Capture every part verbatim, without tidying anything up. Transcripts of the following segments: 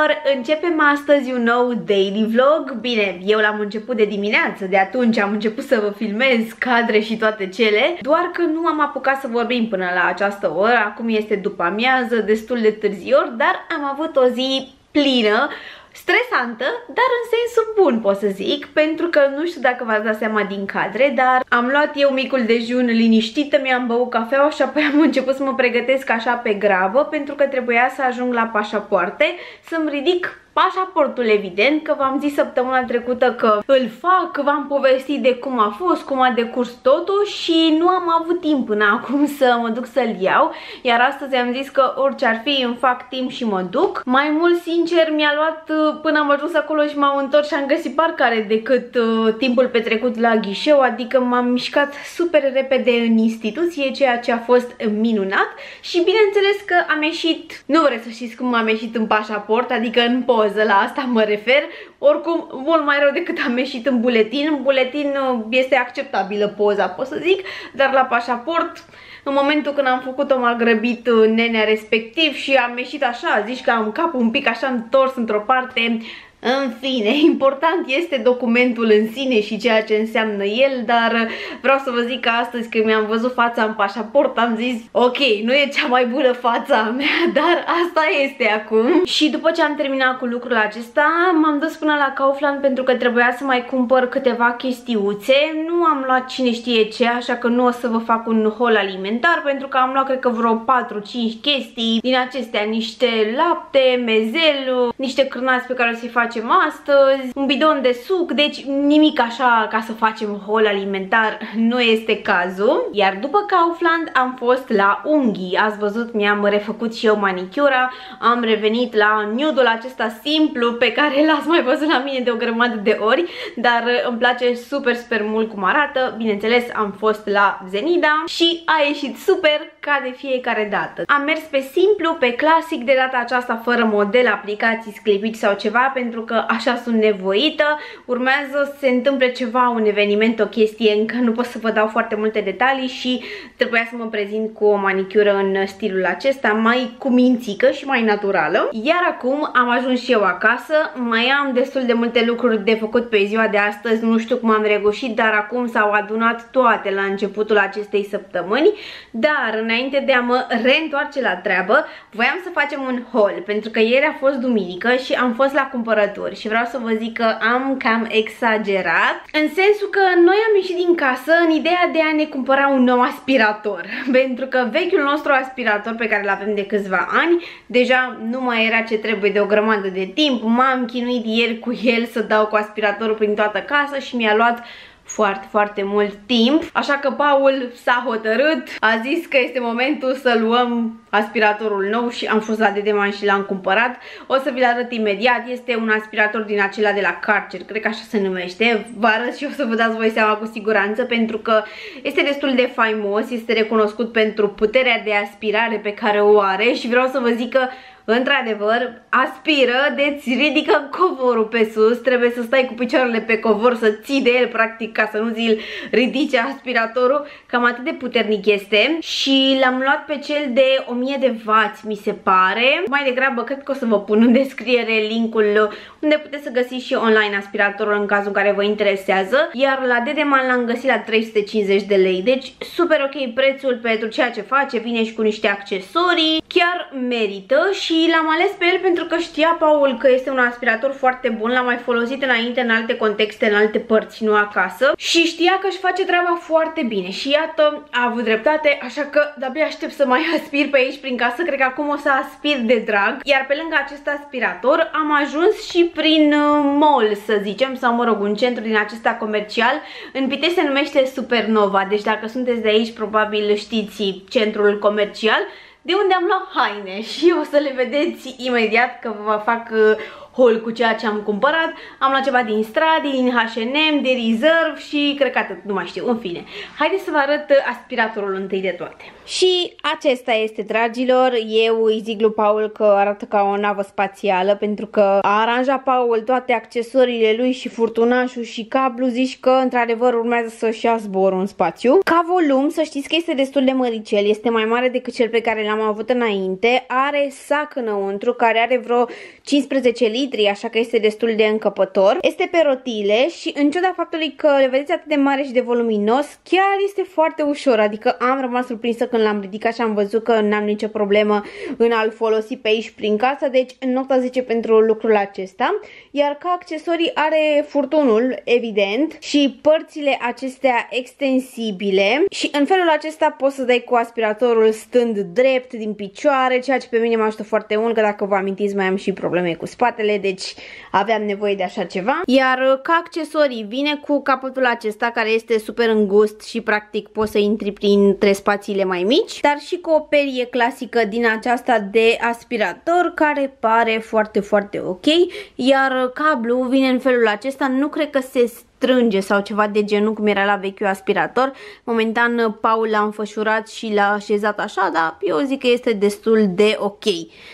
dragilor, începem astăzi un nou daily vlog. Bine, eu l-am început de dimineață, de atunci am început să vă filmez cadre și toate cele, doar că nu am apucat să vorbim până la această oră. Acum este după amiază, destul de târziu, dar am avut o zi plină, stresantă, dar în sensul bun, pot să zic, pentru că nu știu dacă v-ați dat seama din cadre, dar am luat eu micul dejun liniștită, mi-am băut cafeaua și apoi am început să mă pregătesc așa pe grabă, pentru că trebuia să ajung la pașapoarte, să-mi ridic pașaportul, evident, că v-am zis săptămâna trecută că îl fac, v-am povestit de cum a fost, cum a decurs totul și nu am avut timp până acum să mă duc să-l iau, iar astăzi am zis că orice ar fi îmi fac timp și mă duc. Mai mult, sincer, mi-a luat până am ajuns acolo și m-am întors și am găsit parcare decât uh, timpul petrecut la ghișeu, adică m-am mișcat super repede în instituție, ceea ce a fost minunat și bineînțeles că am ieșit, nu vreți să știți cum am ieșit în pașaport, adică în poză, la asta mă refer, oricum mult mai rău decât am ieșit în buletin. În buletin este acceptabilă poza, pot să zic, dar la pașaport, în momentul când am făcut-o, m-a grăbit nenea respectiv și am ieșit așa, zici că am capul un pic așa întors într-o parte. În fine, important este documentul în sine și ceea ce înseamnă el, dar vreau să vă zic că astăzi când mi-am văzut fața în pașaport am zis ok, nu e cea mai bună fața a mea, dar asta este acum. Și după ce am terminat cu lucrul acesta, m-am dus până la Kaufland pentru că trebuia să mai cumpăr câteva chestiuțe. Nu am luat cine știe ce, așa că nu o să vă fac un haul alimentar, pentru că am luat cred că vreo patru cinci chestii din acestea, niște lapte, mezel, niște cârnați pe care o să-i facem astăzi, un bidon de suc, deci nimic așa ca să facem haul alimentar, nu este cazul. Iar după Kaufland am fost la unghii, ați văzut, mi-am refăcut și eu manicura, am revenit la nude-ul acesta simplu pe care l-ați mai văzut la mine de o grămadă de ori, dar îmi place super, super mult cum arată. Bineînțeles, am fost la Zenida și a ieșit super ca de fiecare dată. Am mers pe simplu, pe clasic, de data aceasta fără model, aplicații, sclipici sau ceva, pentru că așa sunt nevoită. Urmează să se întâmple ceva, un eveniment, o chestie, încă nu pot să vă dau foarte multe detalii și trebuia să mă prezint cu o manicură în stilul acesta, mai cu mințică și mai naturală. Iar acum am ajuns și eu acasă, mai am destul de multe lucruri de făcut pe ziua de astăzi, nu știu cum am reușit, dar acum s-au adunat toate la începutul acestei săptămâni. Dar înainte de a mă reîntoarce la treabă, voiam să facem un haul, pentru că ieri a fost duminică și am fost la cumpărături și vreau să vă zic că am cam exagerat, în sensul că noi am ieșit din casă în ideea de a ne cumpăra un nou aspirator, pentru că vechiul nostru aspirator pe care îl avem de câțiva ani deja nu mai era ce trebuie de o grămadă de timp. M-am chinuit ieri cu el să dau cu aspiratorul prin toată casa și mi-a luat foarte, foarte mult timp, așa că Paul s-a hotărât, a zis că este momentul să luăm aspiratorul nou și am fost la Dedeman și l-am cumpărat. O să vi-l arăt imediat, este un aspirator din acela de la Karcher, cred că așa se numește, vă arăt și o să vă dați voi seama cu siguranță, pentru că este destul de faimos, este recunoscut pentru puterea de aspirare pe care o are și vreau să vă zic că într-adevăr aspiră, deci ridică covorul pe sus, trebuie să stai cu picioarele pe covor, să ții de el practic ca să nu ți-l ridice aspiratorul, cam atât de puternic este. Și l-am luat pe cel de o mie de wați, mi se pare. Mai degrabă cred că o să vă pun în descriere linkul unde puteți să găsiți și online aspiratorul în cazul în care vă interesează. Iar la Dedeman l-am găsit la trei sute cincizeci de lei, deci super ok prețul pentru ceea ce face, vine și cu niște accesorii, chiar merită. Și Și l-am ales pe el pentru că știa Paul că este un aspirator foarte bun, l-am mai folosit înainte în alte contexte, în alte părți, nu acasă, și știa că își face treaba foarte bine și iată, a avut dreptate, așa că de-abia aștept să mai aspir pe aici prin casă, cred că acum o să aspir de drag. Iar pe lângă acest aspirator am ajuns și prin mall, să zicem, sau mă rog, un centru din acesta comercial, în Pitești se numește Supernova, deci dacă sunteți de aici probabil știți centrul comercial, de unde am luat haine și o să le vedeți imediat că vă fac uh, haul cu ceea ce am cumpărat. Am luat ceva din Stradi, din H and M, de Reserve și cred că atât, nu mai știu, în fine. Haideți să vă arăt aspiratorul întâi de toate. Și acesta este, dragilor, eu îi zic lui Paul că arată ca o navă spațială pentru că a aranjat Paul toate accesoriile lui și furtunașul și cablu, zici că într-adevăr urmează să-și ia zborul în spațiu. Ca volum, să știți că este destul de măricel, este mai mare decât cel pe care l-am avut înainte, are sac înăuntru care are vreo cincisprezece litri, așa că este destul de încăpător. Este pe rotile și în ciuda faptului că le vedeți atât de mare și de voluminos, chiar este foarte ușor, adică am rămas surprinsă când l-am ridicat și am văzut că n-am nicio problemă în a-l folosi pe aici prin casă, deci nota zece pentru lucrul acesta. Iar ca accesorii are furtunul, evident, și părțile acestea extensibile și în felul acesta poți să dai cu aspiratorul stând drept din picioare, ceea ce pe mine mă ajută foarte mult, că dacă vă amintiți mai am și probleme cu spatele, deci aveam nevoie de așa ceva. Iar ca accesorii vine cu capătul acesta care este super îngust și practic poți să intri printre spațiile mai mici, dar și cu o perie clasică din aceasta de aspirator care pare foarte, foarte ok. Iar cablu vine în felul acesta, nu cred că se strânge sau ceva de genul cum era la vechiul aspirator. Momentan Paul l-a înfășurat și l-a așezat așa, dar eu zic că este destul de ok.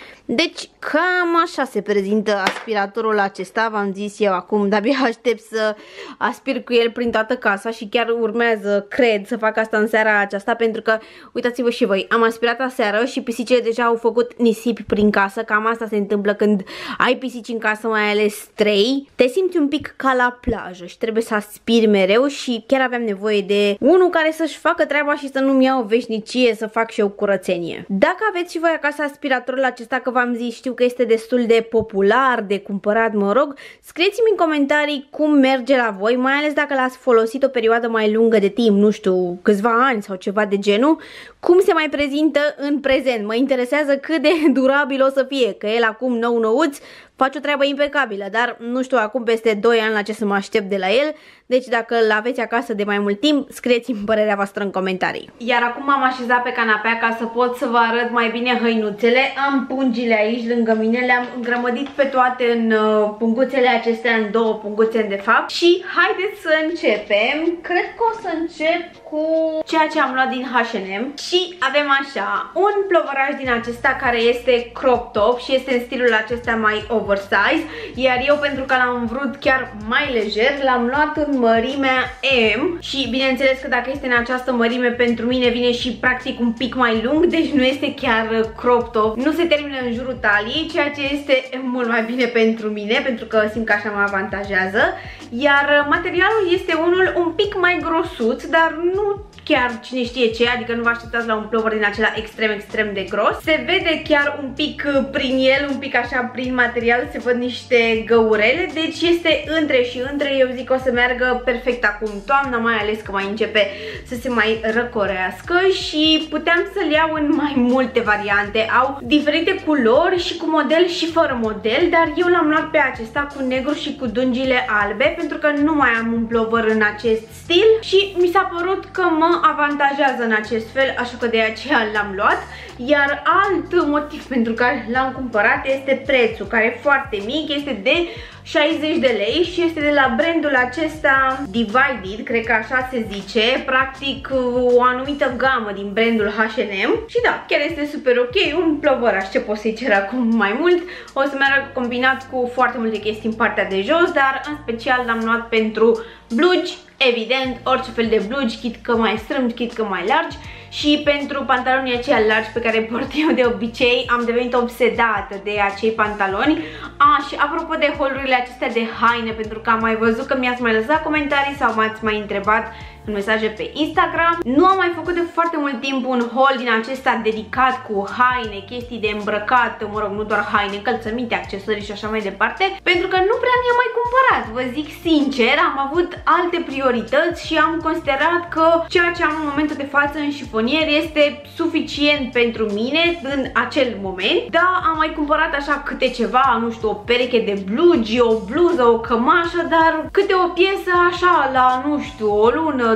Deci cam așa se prezintă aspiratorul acesta, v-am zis eu acum, de-abia aștept să aspir cu el prin toată casa și chiar urmează, cred, să fac asta în seara aceasta pentru că, uitați-vă și voi, am aspirat aseară și pisicile deja au făcut nisipi prin casă, cam asta se întâmplă când ai pisici în casă, mai ales trei, te simți un pic ca la plajă și trebuie să aspiri mereu și chiar aveam nevoie de unul care să-și facă treaba și să nu-mi ia o veșnicie să fac și eu curățenie. Dacă aveți și voi acasă aspiratorul acesta, că v-am zis, știu că este destul de popular, de cumpărat, mă rog, scrieți-mi în comentarii cum merge la voi, mai ales dacă l-ați folosit o perioadă mai lungă de timp, nu știu, câțiva ani sau ceva de genul, cum se mai prezintă în prezent. Mă interesează cât de durabil o să fie, că el acum nou-nouț face o treabă impecabilă, dar nu știu acum peste doi ani la ce să mă aștept de la el, deci dacă îl aveți acasă de mai mult timp, scrieți-mi părerea voastră în comentarii. Iar acum m-am așezat pe canapea ca să pot să vă arăt mai bine hăinuțele. Am pungile aici lângă mine, le-am îngrămădit pe toate în uh, punguțele acestea, în două punguțe de fapt. Și haideți să începem. Cred că o să încep cu ceea ce am luat din H and M. Și avem așa, un plovăraș din acesta care este crop top și este în stilul acesta mai oversize. Iar eu, pentru că l-am vrut chiar mai lejer, l-am luat în mărimea M și bineînțeles că dacă este în această mărime, pentru mine vine și practic un pic mai lung, deci nu este chiar crop top, nu se termină în jurul taliei, ceea ce este mult mai bine pentru mine, pentru că simt că așa mă avantajează. Iar materialul este unul un pic mai grosuț, dar nu chiar cine știe ce, adică nu vă așteptați la un plover din acela extrem, extrem de gros. Se vede chiar un pic prin el, un pic așa prin material, se văd niște găurele, deci este între și între, eu zic că o să meargă perfect acum toamna, mai ales că mai începe să se mai răcorească și puteam să-l iau în mai multe variante. Au diferite culori și cu model și fără model, dar eu l-am luat pe acesta cu negru și cu dungile albe, pentru că nu mai am un plover în acest stil și mi s-a părut că mă avantajează în acest fel, așa că de aceea l-am luat. Iar alt motiv pentru care l-am cumpărat este prețul, care e foarte mic, este de șaizeci de lei și este de la brandul acesta Divided, cred că așa se zice, practic o anumită gamă din brandul H and M. Și da, chiar este super ok, un plovăraș, ce pot să-i cer acum mai mult. O să meargă combinat cu foarte multe chestii în partea de jos, dar în special l-am luat pentru blugi, evident, orice fel de blugi, chit că mai strâmbi, chit că mai largi. Și pentru pantalonii aceia largi pe care port eu de obicei, am devenit obsedată de acei pantaloni. A, și apropo de haul-urile acestea de haine, pentru că am mai văzut că mi-ați mai lăsat comentarii sau m-ați mai întrebat în mesaje pe Instagram. Nu am mai făcut de foarte mult timp un haul din acesta dedicat cu haine, chestii de îmbrăcat, mă rog, nu doar haine, încălțăminte, accesorii și așa mai departe, pentru că nu prea mi-am mai cumpărat, vă zic sincer, am avut alte priorități și am considerat că ceea ce am în momentul de față în șifonier este suficient pentru mine în acel moment. Da, am mai cumpărat așa câte ceva, nu știu, o pereche de blugi, o bluză, o cămașă, dar câte o piesă așa la, nu știu, o lună,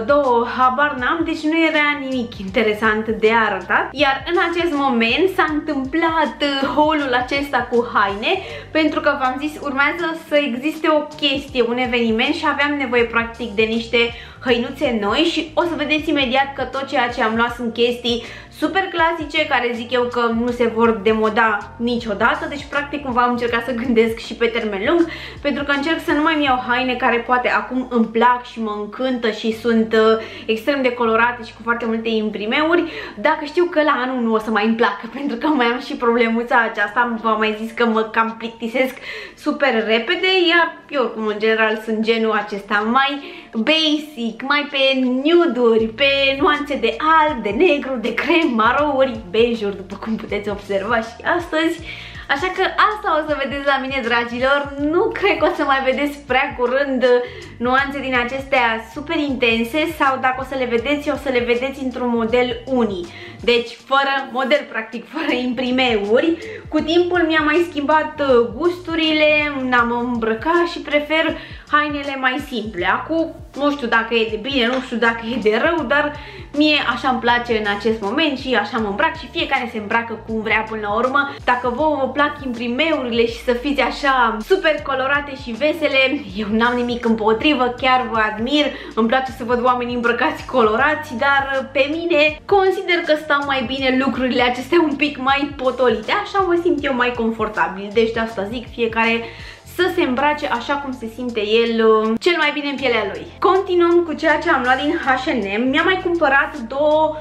două, habar n-am, deci nu era nimic interesant de arătat. Iar în acest moment s-a întâmplat haul-ul acesta cu haine, pentru că v-am zis, urmează să existe o chestie, un eveniment și aveam nevoie practic de niște hăinuțe noi și o să vedeți imediat că tot ceea ce am luat sunt chestii super clasice, care zic eu că nu se vor demoda niciodată, deci practic cumva am încercat să gândesc și pe termen lung, pentru că încerc să nu mai iau haine care poate acum îmi plac și mă încântă și sunt uh, extrem de colorate și cu foarte multe imprimeuri, dacă știu că la anul nu o să mai îmi placă, pentru că mai am și problemuța aceasta, v-am mai zis că mă cam plictisesc super repede, iar eu oricum în general sunt genul acesta mai basic, mai pe nude-uri, pe nuanțe de alb, de negru, de crem, marouri, bejuri, după cum puteți observa și astăzi. Așa că asta o să vedeți la mine, dragilor. Nu cred că o să mai vedeți prea curând nuanțe din acestea super intense, sau dacă o să le vedeți, o să le vedeți într-un model uni. Deci fără model, practic, fără imprimeuri. Cu timpul mi-am mai schimbat gusturile, n-am îmbrăcat și prefer hainele mai simple. Acum nu știu dacă e de bine, nu știu dacă e de rău, dar mie așa îmi place în acest moment și așa mă îmbrac și fiecare se îmbracă cum vrea până la urmă. Dacă vouă vă plac imprimeurile și să fiți așa super colorate și vesele, eu n-am nimic împotrivă, chiar vă admir, îmi place să văd oameni îmbrăcați colorați, dar pe mine consider că stau mai bine lucrurile acestea un pic mai potolite, așa mă simt eu mai confortabil, deci de asta zic, fiecare să se îmbrace așa cum se simte el uh, cel mai bine în pielea lui. Continuăm cu ceea ce am luat din H and M. Mi-am mai cumpărat două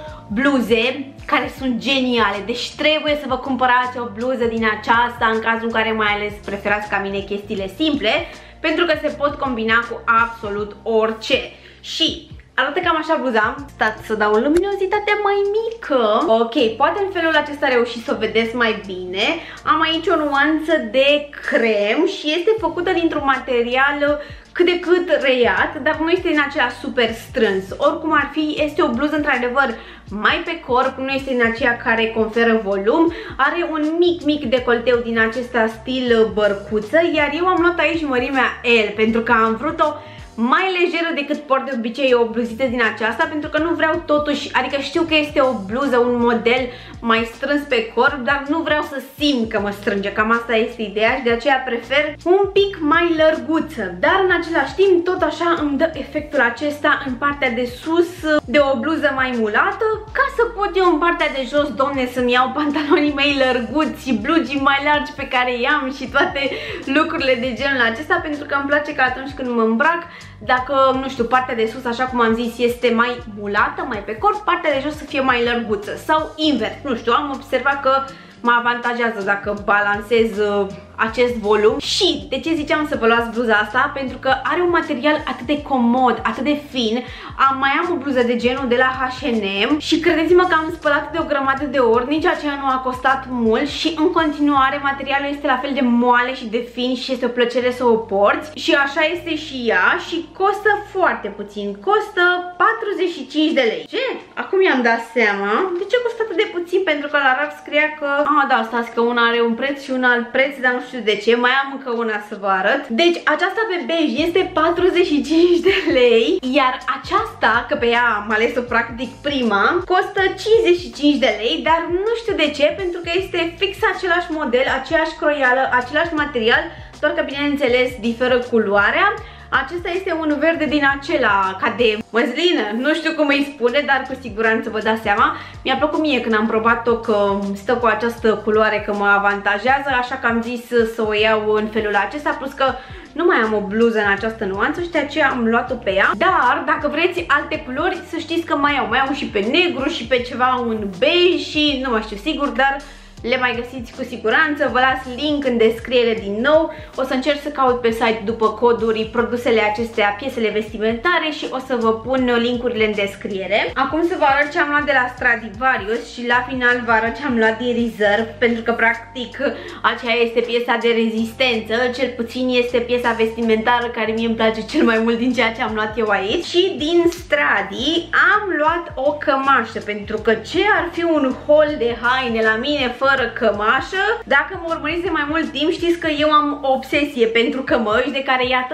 bluze care sunt geniale, deci trebuie să vă cumpărați o bluză din aceasta în cazul în care mai ales preferați ca mine chestiile simple, pentru că se pot combina cu absolut orice. Și arată cam așa bluza. Stați să dau luminozitatea mai mică. Ok, poate în felul acesta reușiți să o vedeți mai bine. Am aici o nuanță de crem și este făcută dintr-un material cât de cât reiat, dar nu este în acela super strâns. Oricum ar fi, este o bluză într-adevăr mai pe corp, nu este în aceea care conferă volum. Are un mic, mic decolteu din acesta stil bărcuță, iar eu am luat aici mărimea L, pentru că am vrut-o mai lejeră decât port de obicei o bluzită din aceasta, pentru că nu vreau totuși, adică știu că este o bluză, un model mai strâns pe corp, dar nu vreau să simt că mă strânge, cam asta este ideea și de aceea prefer un pic mai lărguță, dar în același timp tot așa îmi dă efectul acesta în partea de sus de o bluză mai mulată, ca să pot eu în partea de jos, domne, să-mi iau pantalonii mei lărguți și blugii mai largi pe care i-am și toate lucrurile de genul acesta, pentru că îmi place că atunci când mă îmbrac, dacă, nu știu, partea de sus, așa cum am zis, este mai mulată, mai pe corp, partea de jos să fie mai lărguță sau invers, nu știu, am observat că mă avantajează dacă balansez uh, acest volum. Și de ce ziceam să vă luați bluza asta? Pentru că are un material atât de comod, atât de fin. Am, mai am o bluză de genul de la H and M și credeți-mă că am spălat de o grămadă de ori, nici aceea nu a costat mult și în continuare materialul este la fel de moale și de fin și este o plăcere să o porți și așa este și ea și costă foarte puțin, costă patruzeci și cinci de lei. Ce? Acum i-am dat seama de ce costă atât de puțin, pentru că la raft scria că ah, da, stați că una are un preț și un alt preț, dar nu știu de ce, mai am încă una să vă arăt. Deci aceasta pe bej este patruzeci și cinci de lei, iar aceasta, că pe ea am ales-o practic prima, costă cincizeci și cinci de lei, dar nu știu de ce, pentru că este fix același model, aceeași croială, același material, doar că bineînțeles diferă culoarea. Acesta este un verde din acela, ca de măslină, nu știu cum îi spune, dar cu siguranță vă dați seama. Mi-a plăcut mie când am probat-o că stă cu această culoare, că mă avantajează, așa că am zis să o iau în felul acesta, plus că nu mai am o bluză în această nuanță și de aceea am luat-o pe ea. Dar dacă vreți alte culori, să știți că mai au, mai au și pe negru și pe ceva un bej și nu mai știu sigur, dar le mai găsiți cu siguranță. Vă las link în descriere din nou. O să încerc să caut pe site după coduri produsele acestea, piesele vestimentare, și o să vă pun linkurile în descriere. Acum să vă arăt ce am luat de la Stradivarius și la final vă arăt ce am luat din Reserve, pentru că practic aceea este piesa de rezistență, cel puțin este piesa vestimentară care mie îmi place cel mai mult din ceea ce am luat eu aici. Și din Stradi am luat o cămașă, pentru că ce ar fi un haul de haine la mine fără cămașă? Dacă mă urmăriți de mai mult timp, știți că eu am o obsesie pentru cămăși, de care, iată,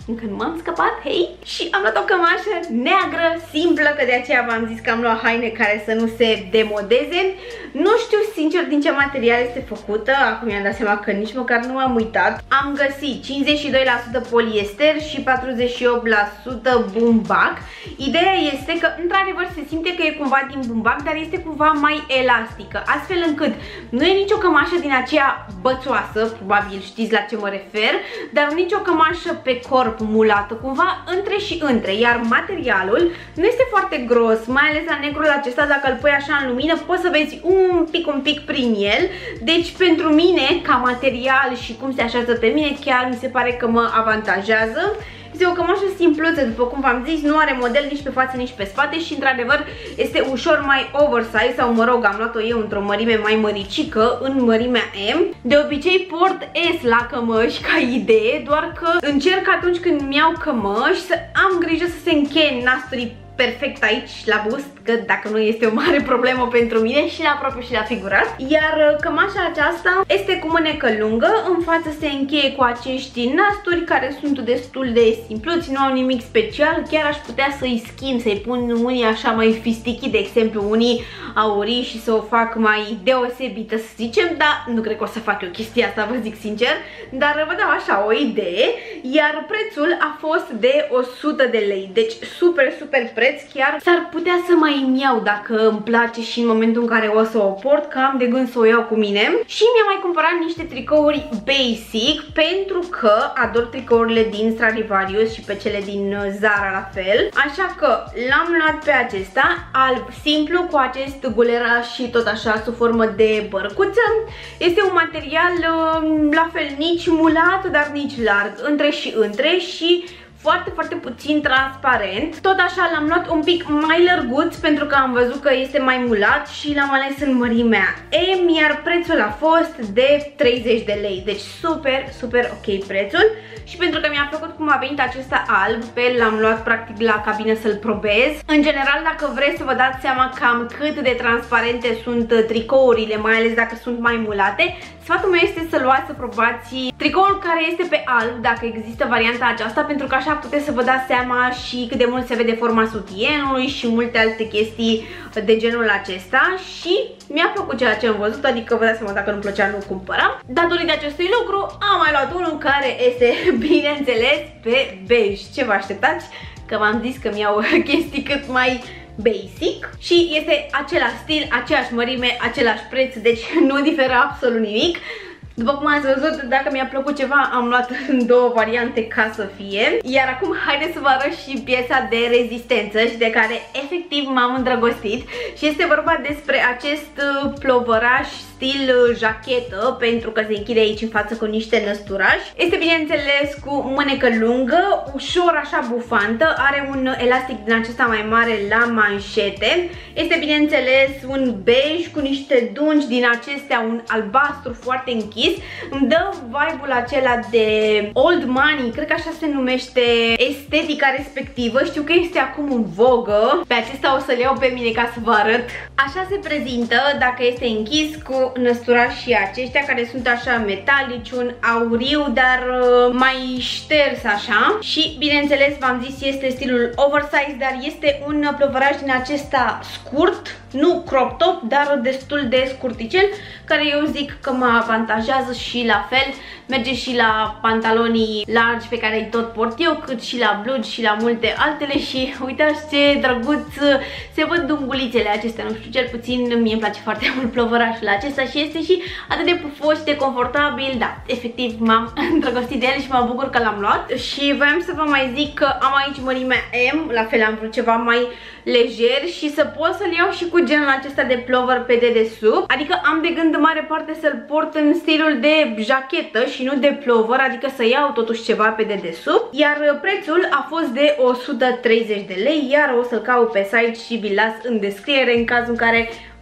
încă nu m-am scăpat, hei! Și am luat o cămașă neagră, simplă, că de aceea v-am zis că am luat haine care să nu se demodeze. Nu știu sincer din ce material este făcută, acum mi-am dat seama că nici măcar nu m-am uitat. Am găsit cincizeci și doi la sută poliester și patruzeci și opt la sută bumbac. Ideea este că într-adevăr se simte că e cumva din bumbac, dar este cumva mai elastică, astfel încât nu e nicio cămașă din aceea bățoasă, probabil știți la ce mă refer, dar nici o cămașă pe corp mulată, cumva între și între, iar materialul nu este foarte gros, mai ales la negrul acesta, dacă îl pui așa în lumină poți să vezi un pic, un pic prin el, deci pentru mine, ca material și cum se așează pe mine, chiar mi se pare că mă avantajează. Este o cămașă simpluță, după cum v-am zis, nu are model nici pe față, nici pe spate și într-adevăr este ușor mai oversize, sau mă rog, am luat-o eu într-o mărime mai măricică, în mărimea M. De obicei port S la cămăși ca idee, doar că încerc atunci când îmi iau cămăși să am grijă să se încheie nasturii perfect aici la bust, că dacă nu este o mare problemă pentru mine, și la propriu și la figurat. Iar cămașa aceasta este cu mânecă lungă, în față se încheie cu acești nasturi care sunt destul de simpluți, nu au nimic special, chiar aș putea să-i schimb, să-i pun unii așa mai fistichi, de exemplu unii aurii și să o fac mai deosebită, să zicem, dar nu cred că o să fac eu chestia asta, vă zic sincer, dar vă dau așa o idee, iar prețul a fost de o sută de lei, deci super, super preț, chiar s-ar putea să mai îmi iau dacă îmi place și în momentul în care o să o port, că am de gând să o iau cu mine. Și mi-am mai cumpărat niște tricouri basic, pentru că ador tricourile din Stradivarius și pe cele din Zara la fel, așa că l-am luat pe acesta, alb simplu, cu acest guleraș și tot așa sub formă de bărcuță. Este un material la fel, nici mulat, dar nici larg, între și între și foarte, foarte puțin transparent. Tot așa l-am luat un pic mai lărguț pentru că am văzut că este mai mulat și l-am ales în mărimea M, iar prețul a fost de treizeci de lei. Deci super, super ok prețul. Și pentru că mi-a plăcut cum a venit acesta alb, pe l-am luat practic la cabină să-l probez. În general, dacă vreți să vă dați seama cam cât de transparente sunt tricourile, mai ales dacă sunt mai mulate, sfatul meu este să luați, să probați tricoul care este pe alb, dacă există varianta aceasta, pentru că așa puteți să vă dați seama și cât de mult se vede forma sutienului și multe alte chestii de genul acesta. Și mi-a plăcut ceea ce am văzut, adică vă dați seama, dacă nu plăcea nu cumpăram. Datorită acestui lucru am mai luat unul care este, bineînțeles, pe bej. Ce vă așteptați? Că v-am zis că mi-au chestii cât mai basic și este același stil, aceeași mărime, același preț, deci nu diferă absolut nimic. După cum ați văzut, dacă mi-a plăcut ceva, am luat în două variante ca să fie. Iar acum haideți să vă arăt și piesa de rezistență și de care efectiv m-am îndrăgostit. Și este vorba despre acest plovăraș stil jachetă, pentru că se închide aici în față cu niște năsturași. Este bineînțeles cu mânecă lungă, ușor așa bufantă, are un elastic din acesta mai mare la manșete. Este bineînțeles un bej cu niște dungi din acestea, un albastru foarte închis. Îmi dă vibe-ul acela de old money, cred că așa se numește estetica respectivă. Știu că este acum în vogă. Pe acesta o să le iau pe mine ca să vă arăt. Așa se prezintă dacă este închis, cu năsturașii aceștia care sunt așa metalici, un auriu, dar mai șters așa. Și bineînțeles, v-am zis, este stilul oversize, dar este un plovăraș din acesta scurt, nu crop top, dar destul de scurticel, care eu zic că mă avantajează și la fel merge și la pantalonii largi pe care îi tot port eu, cât și la blugi și la multe altele. Și uitați ce drăguț se văd dungulițele acestea, nu știu, cel puțin mie îmi place foarte mult plovărașul acesta și este și atât de pufos și de confortabil. Da, efectiv m-am îndrăgostit de el și mă bucur că l-am luat. Și voiam să vă mai zic că am aici mărimea M, la fel am vrut ceva mai lejer și să pot să-l iau și cu genul acesta de plover pe dedesubt. Adică am de gând în mare parte să-l port în stilul de jachetă și nu de plover, adică să iau totuși ceva pe dedesubt. Iar prețul a fost de o sută treizeci de lei, iar o să-l caut pe site și vi-l las în descriere în cazul în care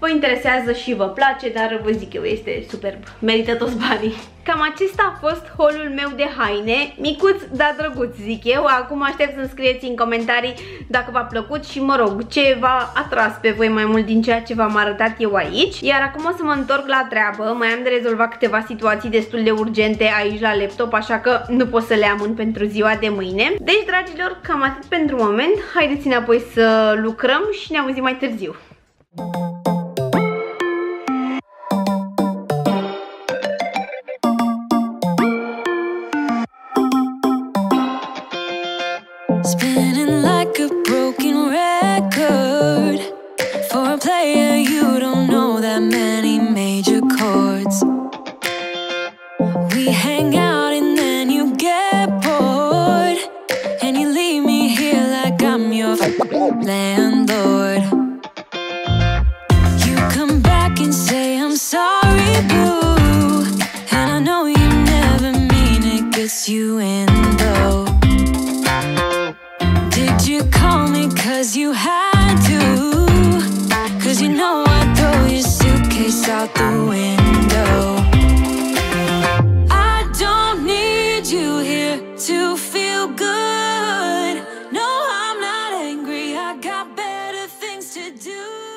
vă interesează și vă place, dar vă zic eu, este superb, merită toți banii. Cam acesta a fost haul meu de haine, micuț, dar drăguț, zic eu. Acum aștept să-mi scrieți în comentarii dacă v-a plăcut și, mă rog, ce v-a atras pe voi mai mult din ceea ce v-am arătat eu aici. Iar acum o să mă întorc la treabă, mai am de rezolvat câteva situații destul de urgente aici la laptop, așa că nu pot să le amân pentru ziua de mâine. Deci, dragilor, cam atât pentru moment. Haideți înapoi să lucrăm și ne auzim mai târziu. Spinning like a broken record. For a player you don't know that many major chords. We hang out and then you get bored, and you leave me here like I'm your landlord. You come back and say I'm sorry, boo, and I know you never mean it, gets you in though. Did you call me cause you had to? Cause you know I throw your suitcase out the window. I don't need you here to feel good. No, I'm not angry, I got better things to do.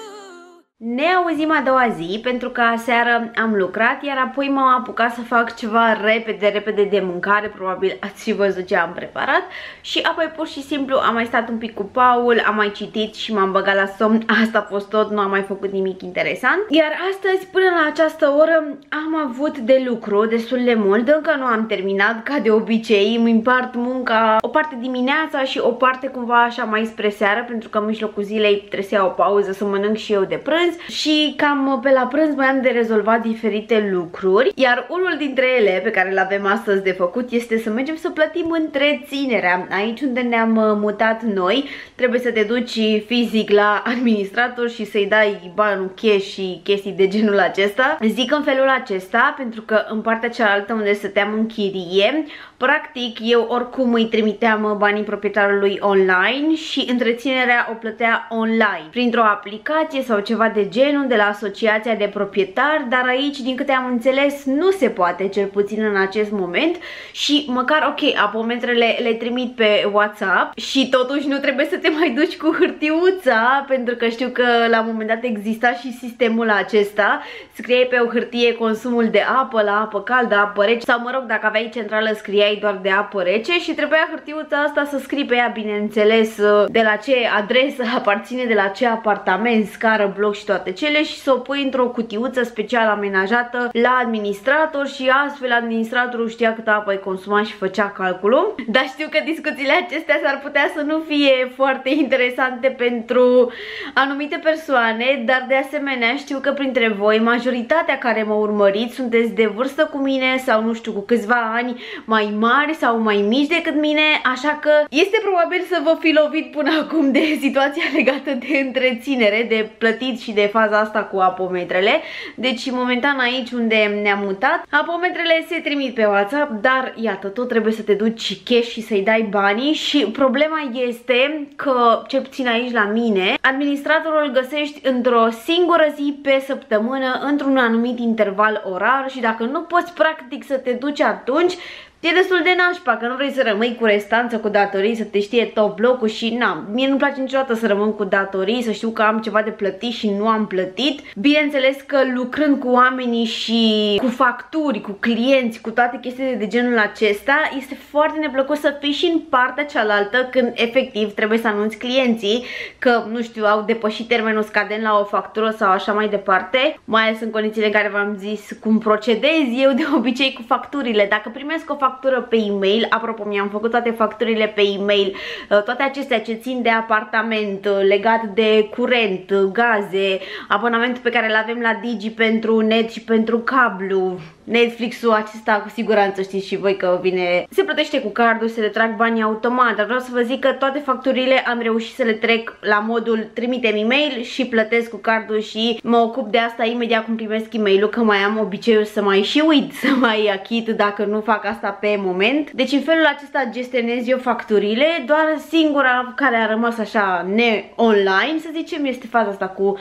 Ne auzim a doua zi, pentru că aseară am lucrat, iar apoi m-am apucat să fac ceva repede, repede de mâncare, probabil ați și văzut ce am preparat, și apoi pur și simplu am mai stat un pic cu Paul, am mai citit și m-am băgat la somn. Asta a fost tot, nu am mai făcut nimic interesant. Iar astăzi, până la această oră, am avut de lucru destul de mult, încă nu am terminat, ca de obicei, îmi împart munca o parte dimineața și o parte cumva așa mai spre seară, pentru că în mijlocul zilei trebuie să iau o pauză să mănânc și eu de prânz. Și cam pe la prânz mai am de rezolvat diferite lucruri, iar unul dintre ele pe care îl avem astăzi de făcut este să mergem să plătim întreținerea. Aici unde ne-am mutat noi, trebuie să te duci fizic la administrator și să-i dai banul, cash și chestii de genul acesta. Zic în felul acesta pentru că în partea cealaltă unde stăteam în chirie, practic eu oricum îi trimiteam banii proprietarului online și întreținerea o plătea online printr-o aplicație sau ceva de genul de la asociația de proprietari, dar aici, din câte am înțeles, nu se poate, cel puțin în acest moment, și măcar, ok, apometrele le trimit pe WhatsApp și totuși nu trebuie să te mai duci cu hârtiuța, pentru că știu că la un moment dat exista și sistemul acesta, scriei pe o hârtie consumul de apă, la apă caldă, apă rece, sau mă rog, dacă aveai centrală scriai doar de apă rece și trebuia hârtiuța asta să scrii pe ea, bineînțeles, de la ce adresă aparține, de la ce apartament, scară, bloc și toate cele, și să o pui într-o cutiuță special amenajată la administrator și astfel administratorul știa câtă apă ai consumat și făcea calculul. Dar știu că discuțiile acestea s-ar putea să nu fie foarte interesante pentru anumite persoane, dar de asemenea știu că printre voi, majoritatea care mă urmăriți, sunteți de vârstă cu mine sau nu știu, cu câțiva ani mai mari sau mai mici decât mine, așa că este probabil să vă fi lovit până acum de situația legată de întreținere, de plătit și de faza asta cu apometrele. Deci momentan aici unde ne-am mutat, apometrele se trimit pe WhatsApp, dar iată, tot trebuie să te duci cash și să-i dai banii și problema este că, cel puțin aici la mine, administratorul îl găsești într-o singură zi pe săptămână, într-un anumit interval orar, și dacă nu poți practic să te duci atunci, e destul de nașpa, că nu vrei să rămâi cu restanță, cu datorii, să te știe tot blocul și na, mie nu-mi place niciodată să rămân cu datorii, să știu că am ceva de plătit și nu am plătit. Bineînțeles că lucrând cu oamenii și cu facturi, cu clienți, cu toate chestiile de genul acesta, este foarte neplăcut să fii și în partea cealaltă când efectiv trebuie să anunți clienții că, nu știu, au depășit termenul scadent la o factură sau așa mai departe, mai ales în condițiile în care v-am zis cum procedez eu de obicei cu facturile. Dacă primesc o factură pe e-mail, apropo, mi-am făcut toate facturile pe e-mail, toate acestea ce țin de apartament, legat de curent, gaze, abonamentul pe care îl avem la Digi pentru net și pentru cablu, Netflix-ul acesta cu siguranță știți și voi că vine, se plătește cu cardul, se le trag banii automat, dar vreau să vă zic că toate facturile am reușit să le trec la modul trimitem e-mail și plătesc cu cardul și mă ocup de asta imediat cum primesc e-mail-ul, că mai am obiceiul să mai și uit să mai achit dacă nu fac asta pe moment. Deci în felul acesta gestionez eu facturile, doar singura care a rămas așa ne-online, să zicem, este faza asta cu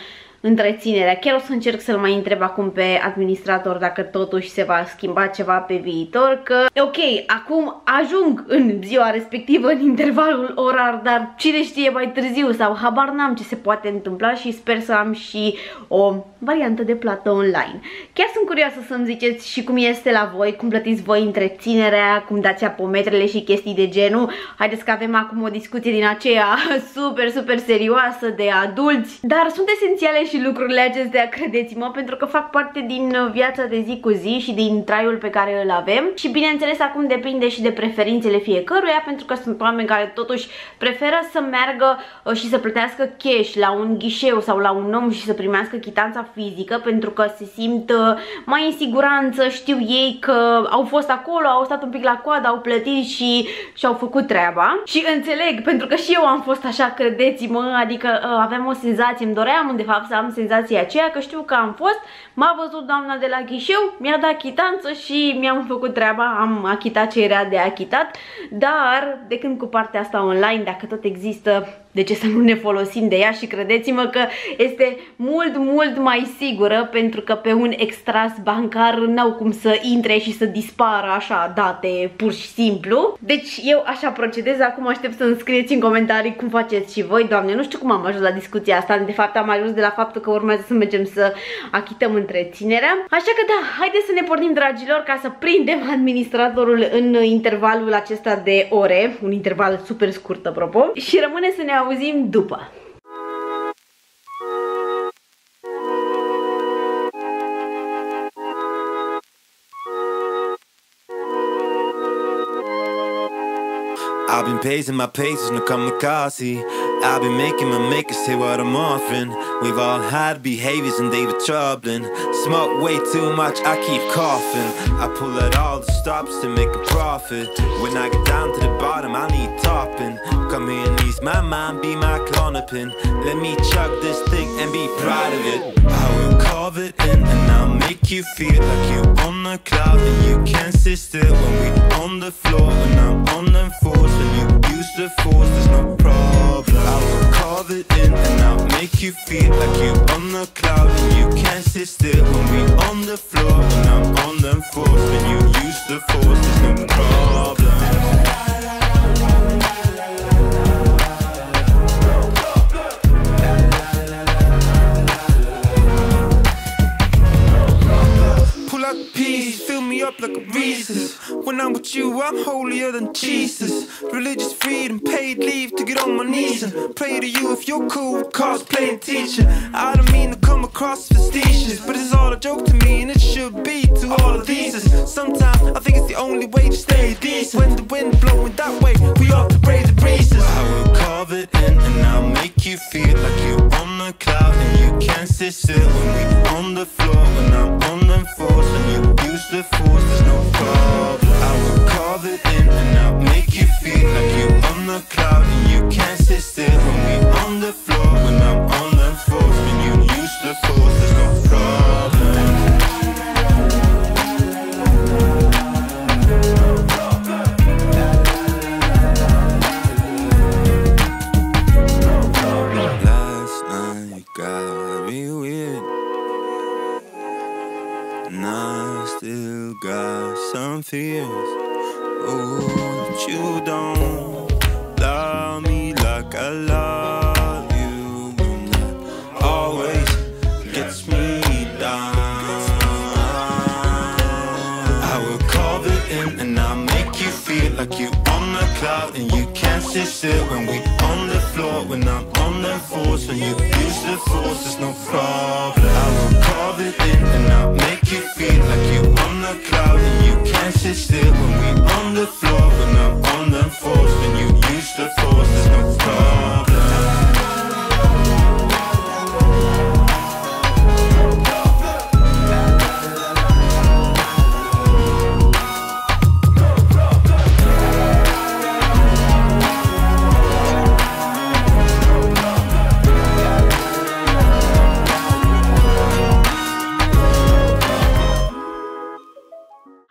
întreținerea. Chiar o să încerc să-l mai întreb acum pe administrator dacă totuși se va schimba ceva pe viitor, că ok, acum ajung în ziua respectivă, în intervalul orar, dar cine știe mai târziu sau habar n-am ce se poate întâmpla și sper să am și o variantă de plată online. Chiar sunt curioasă să-mi ziceți și cum este la voi, cum plătiți voi întreținerea, cum dați apometrele și chestii de genul. Haideți că avem acum o discuție din aceea super, super serioasă de adulți, dar sunt esențiale și lucrurile acestea, credeți-mă, pentru că fac parte din viața de zi cu zi și din traiul pe care îl avem și bineînțeles acum depinde și de preferințele fiecăruia, pentru că sunt oameni care totuși preferă să meargă și să plătească cash la un ghișeu sau la un om și să primească chitanța fizică, pentru că se simt mai în siguranță, știu ei că au fost acolo, au stat un pic la coadă, au plătit și și-au făcut treaba. Și înțeleg, pentru că și eu am fost așa, credeți-mă, adică aveam o senzație, îmi doream de fapt să am senzația aceea că știu că am fost, m-a văzut doamna de la ghișeu, mi-a dat chitanță și mi-am făcut treaba, am achitat ce era de achitat, dar de când cu partea asta online, dacă tot există, de ce să nu ne folosim de ea? Și credeți-mă că este mult, mult mai sigură, pentru că pe un extras bancar n-au cum să intre și să dispară așa date pur și simplu. Deci eu așa procedez, acum aștept să-mi scrieți în comentarii cum faceți și voi. Doamne, nu știu cum am ajuns la discuția asta, de fapt am ajuns de la faptul că urmează să mergem să achităm întreținerea. Așa că da, haideți să ne pornim, dragilor, ca să prindem administratorul în intervalul acesta de ore, un interval super scurt, apropo, și rămâne să ne auzim după. I've been pacing my paces, no kamikaze. I've been making my makers say what I'm offering. We've all had behaviors and they were troubling. Smoke way too much, I keep coughing. I pull out all the stops to make a profit. When I get down to the bottom, I need topping. Come here and ease my mind, be my clonopin. Let me chug this thing and be proud of it. I will carve it in and I'll make you feel like you're on the cloud and you can't sit still when we on the floor. When I'm on them fours, when you use the force, there's no problem. I will carve it in and I'll make you feel like you're on the cloud and you can't sit still when we on the floor. When I'm on them fours, when you use the force, there's no problem. Up like a Reese's. When I'm with you, I'm holier than Jesus. Religious freedom, paid leave to get on my knees and pray to you if you're cool with cosplaying teacher. I don't mean to come across facetious, but it's all a joke to me and it should be to all of these. Sometimes I think it's the only way to stay decent. When the wind blowing that way, we ought to raise the breezes. I will carve it in and I'll make you feel like you're on the cloud and you can't sit still when we on the floor. When I'm on them fours, when you use the force, there's no problem. I will carve it in and I'll make you feel like you're on the cloud and you can't sit still when we on the floor. When I'm on them fours, when you use the force, there's no problem. Last night got me weird and I still got some fears. Oh, but you don't love me like I love you, and that always gets me down. I will carve it in and I'll make you feel like you on the cloud and you can't sit still when we on the floor. When I'm on the force, when you use the force, there's no problem. I will carve it in and I'll make you feel like you on the cloud and you can't sit still when we on the floor. When I'm on the force, when you use the force, there's no problem.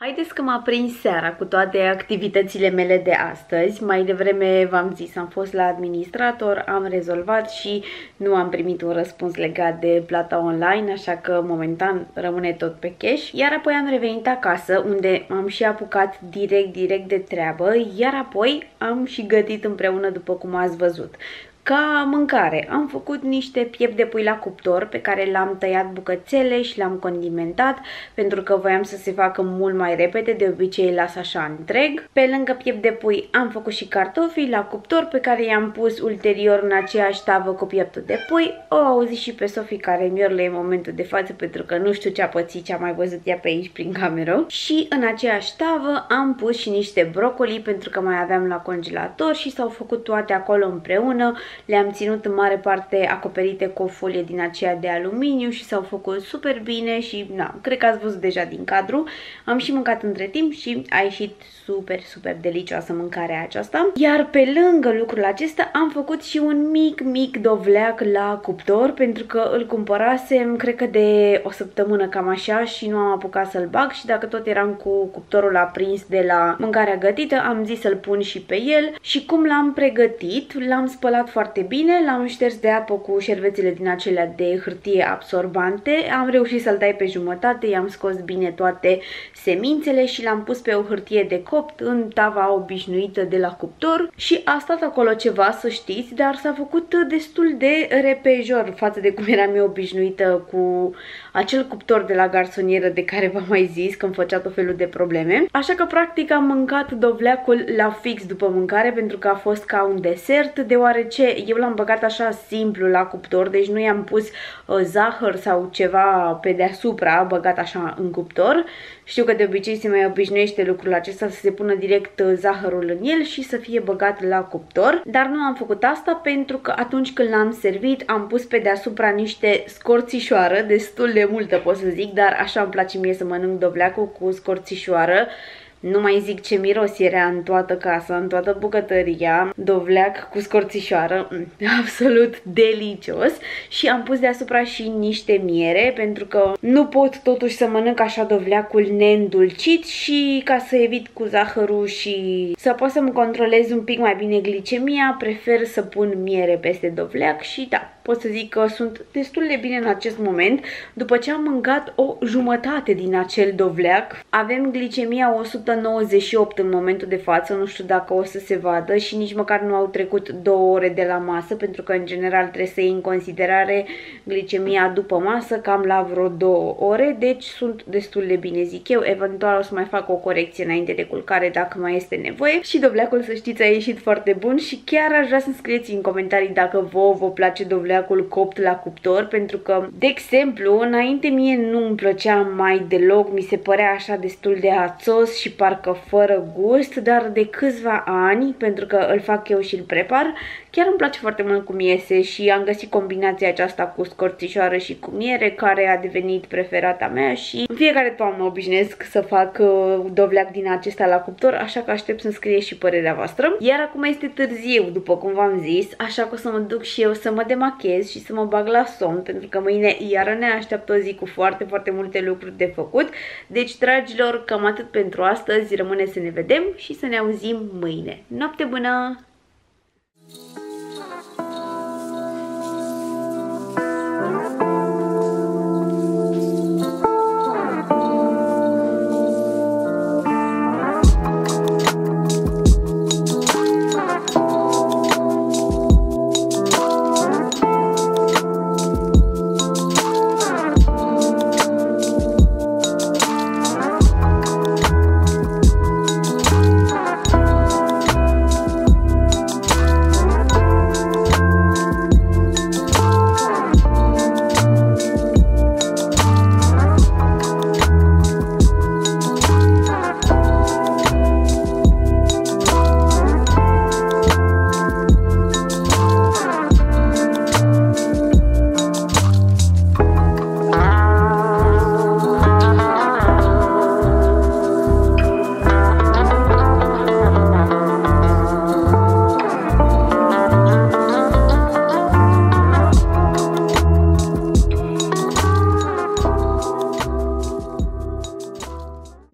Haideți că m-a prins seara cu toate activitățile mele de astăzi. Mai devreme v-am zis, am fost la administrator, am rezolvat și nu am primit un răspuns legat de plata online, așa că momentan rămâne tot pe cash. Iar apoi am revenit acasă, unde am și apucat direct, direct de treabă, iar apoi am și gătit împreună, după cum ați văzut. Ca mâncare, am făcut niște piept de pui la cuptor pe care l-am tăiat bucățele și l-am condimentat pentru că voiam să se facă mult mai repede, de obicei îl las așa întreg. Pe lângă piept de pui am făcut și cartofi la cuptor pe care i-am pus ulterior în aceeași tavă cu pieptul de pui. O auzi și pe Sofie care miorlă în momentul de față pentru că nu știu ce a pățit, ce a mai văzut ea pe aici prin cameră. Și în aceeași tavă am pus și niște brocoli pentru că mai aveam la congelator și s-au făcut toate acolo împreună. Le-am ținut în mare parte acoperite cu o folie din aceea de aluminiu și s-au făcut super bine și na, cred că ați văzut deja din cadru. Am și mâncat între timp și a ieșit super, super delicioasă mâncarea aceasta. Iar pe lângă lucrul acesta am făcut și un mic, mic dovleac la cuptor pentru că îl cumpărasem, cred că de o săptămână cam așa și nu am apucat să-l bag și dacă tot eram cu cuptorul aprins de la mâncarea gătită, am zis să-l pun și pe el. Și cum l-am pregătit, l-am spălat foarte bine, l-am șters de apă cu șervețele din acelea de hârtie absorbante, am reușit să-l tai pe jumătate, i-am scos bine toate semințele și l-am pus pe o hârtie de copt în tava obișnuită de la cuptor și a stat acolo ceva, să știți, dar s-a făcut destul de repejor față de cum eram eu obișnuită cu acel cuptor de la garsonieră de care v-am mai zis că îmi făcea tot felul de probleme. Așa că practic am mâncat dovleacul la fix după mâncare pentru că a fost ca un desert, deoarece eu l-am băgat așa simplu la cuptor, deci nu i-am pus uh, zahăr sau ceva pe deasupra, băgat așa în cuptor. Știu că de obicei se mai obișnuiește lucrul acesta să se pună direct uh, zahărul în el și să fie băgat la cuptor, dar nu am făcut asta pentru că atunci când l-am servit am pus pe deasupra niște scorțișoară, destul de multă pot să zic, dar așa îmi place mie să mănânc dovleacul cu scorțișoară. Nu mai zic ce miros era în toată casa, în toată bucătăria, dovleac cu scorțișoară, absolut delicios. Și am pus deasupra și niște miere, pentru că nu pot totuși să mănânc așa dovleacul neîndulcit și ca să evit cu zahărul și să pot să-mi controlez un pic mai bine glicemia, prefer să pun miere peste dovleac și da, pot să zic că sunt destul de bine în acest moment. După ce am mâncat o jumătate din acel dovleac, avem glicemia o sută nouăzeci și opt în momentul de față, nu știu dacă o să se vadă și nici măcar nu au trecut două ore de la masă, pentru că în general trebuie să iei în considerare glicemia după masă, cam la vreo două ore, deci sunt destul de bine, zic eu. Eventual o să mai fac o corecție înainte de culcare dacă mai este nevoie. Și dovleacul, să știți, a ieșit foarte bun și chiar aș vrea să-mi scrieți în comentarii dacă vouă vă place dovleacul copt la cuptor, pentru că, de exemplu, înainte mie nu îmi plăcea mai deloc, mi se părea așa destul de ațos și parcă fără gust, dar de câțiva ani, pentru că îl fac eu și îl prepar, chiar îmi place foarte mult cum iese și am găsit combinația aceasta cu scorțișoară și cu miere, care a devenit preferata mea și în fiecare toamnă obișnuiesc să fac uh, dovleac din acesta la cuptor, așa că aștept să-mi scrieți și părerea voastră. Iar acum este târziu, după cum v-am zis, așa că o să mă duc și eu să mă demachez și să mă bag la somn, pentru că mâine iară ne așteaptă o zi cu foarte, foarte multe lucruri de făcut. Deci, dragilor, cam atât pentru astăzi, rămâne să ne vedem și să ne auzim mâine. Noapte bună!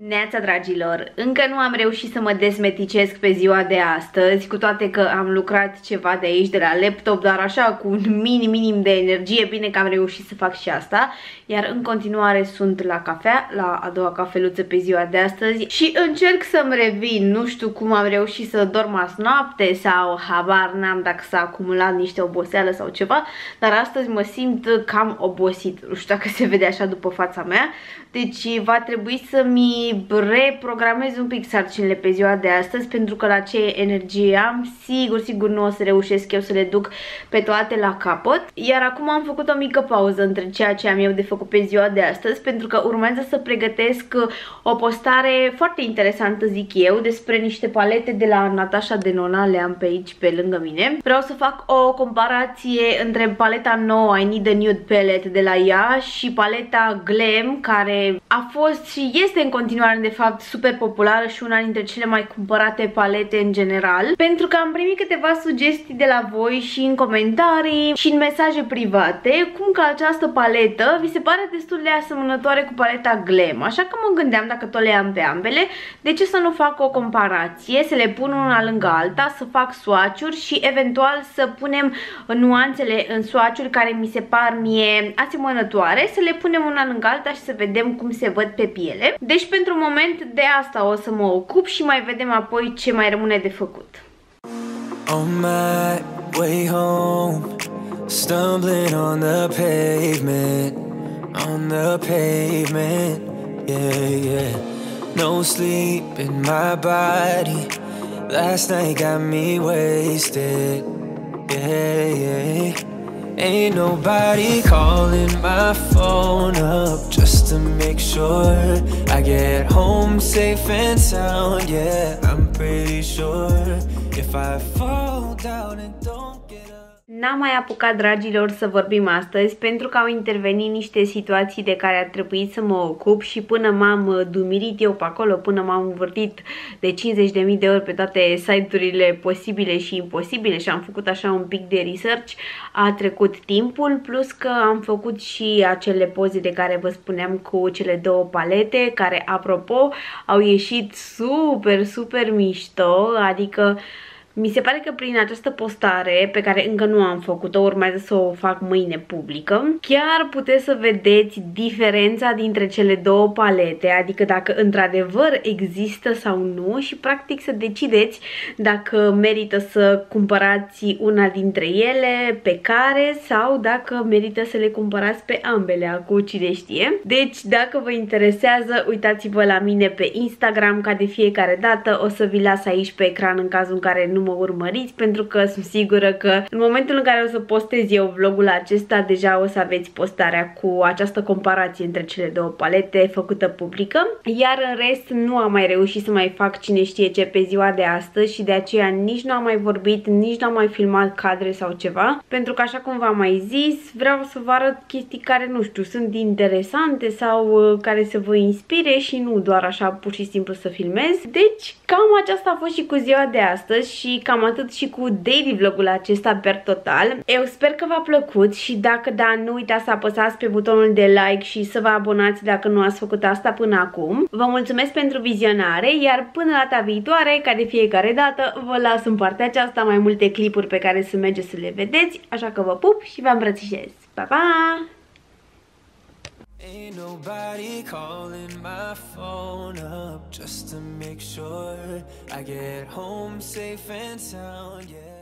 Neața, dragilor! Încă nu am reușit să mă desmeticesc pe ziua de astăzi, cu toate că am lucrat ceva de aici, de la laptop, dar așa cu un minim, minim de energie. Bine că am reușit să fac și asta. Iar în continuare sunt la cafea, la a doua cafeluță pe ziua de astăzi și încerc să-mi revin. Nu știu cum am reușit să dorm azi noapte sau habar n-am dacă s-a acumulat niște oboseală sau ceva, dar astăzi mă simt cam obosit. Nu știu dacă se vede așa după fața mea. Deci va trebui să-mi reprogramez un pic sarcinile pe ziua de astăzi, pentru că la ce energie am, sigur, sigur nu o să reușesc eu să le duc pe toate la capăt. Iar acum am făcut o mică pauză între ceea ce am eu de făcut pe ziua de astăzi, pentru că urmează să pregătesc o postare foarte interesantă, zic eu, despre niște palete de la Natasha Denona, le am pe aici pe lângă mine. Vreau să fac o comparație între paleta nouă I Need a Nude Palette de la ea și paleta Glam, care a fost și este în continuare de fapt super populară și una dintre cele mai cumpărate palete în general, pentru că am primit câteva sugestii de la voi și în comentarii și în mesaje private cum că această paletă vi se pare destul de asemănătoare cu paleta Glam, așa că mă gândeam, dacă tot le am pe ambele, de ce să nu fac o comparație, să le pun una lângă alta, să fac swatch-uri și eventual să punem nuanțele în swatch-uri care mi se par mie asemănătoare, să le punem una lângă alta și să vedem cum se văd pe piele. Deci pentru moment de asta o să mă ocup și mai vedem apoi ce mai rămâne de făcut. On my way home, stumbling on the pavement, on the pavement, yeah, yeah. No sleep in my body, last night got me wasted, yeah, yeah. Ain't nobody calling my phone up just to make sure I get home safe and sound, yeah, I'm pretty sure if I fall down and don't get up. N-am mai apucat, dragilor, să vorbim astăzi pentru că au intervenit niște situații de care ar trebui să mă ocup și până m-am dumirit eu pe acolo, până m-am învârtit de cincizeci de mii de ori pe toate site-urile posibile și imposibile și am făcut așa un pic de research, a trecut timpul, plus că am făcut și acele poze de care vă spuneam cu cele două palete, care, apropo, au ieșit super, super mișto, adică mi se pare că prin această postare, pe care încă nu am făcut-o, urmează să o fac mâine publică, chiar puteți să vedeți diferența dintre cele două palete, adică dacă într-adevăr există sau nu și practic să decideți dacă merită să cumpărați una dintre ele pe care sau dacă merită să le cumpărați pe ambele, acum cine știe. Deci dacă vă interesează, uitați-vă la mine pe Instagram, ca de fiecare dată o să vi las aici pe ecran în cazul în care nu mă urmăriți, pentru că sunt sigură că în momentul în care o să postez eu vlogul acesta, deja o să aveți postarea cu această comparație între cele două palete făcută publică. Iar în rest nu am mai reușit să mai fac cine știe ce pe ziua de astăzi și de aceea nici nu am mai vorbit, nici nu am mai filmat cadre sau ceva, pentru că, așa cum v-am mai zis, vreau să vă arăt chestii care, nu știu, sunt interesante sau uh, care să vă inspire și nu doar așa pur și simplu să filmez. Deci cam aceasta a fost și cu ziua de astăzi și cam atât și cu daily vlogul acesta per total. Eu sper că v-a plăcut și dacă da, nu uitați să apăsați pe butonul de like și să vă abonați dacă nu ați făcut asta până acum. Vă mulțumesc pentru vizionare, iar până data viitoare, ca de fiecare dată, vă las în partea aceasta mai multe clipuri pe care să mergeți să le vedeți, așa că vă pup și vă îmbrățișez. Pa, pa! Ain't nobody calling my phone up just to make sure I get home safe and sound, yeah.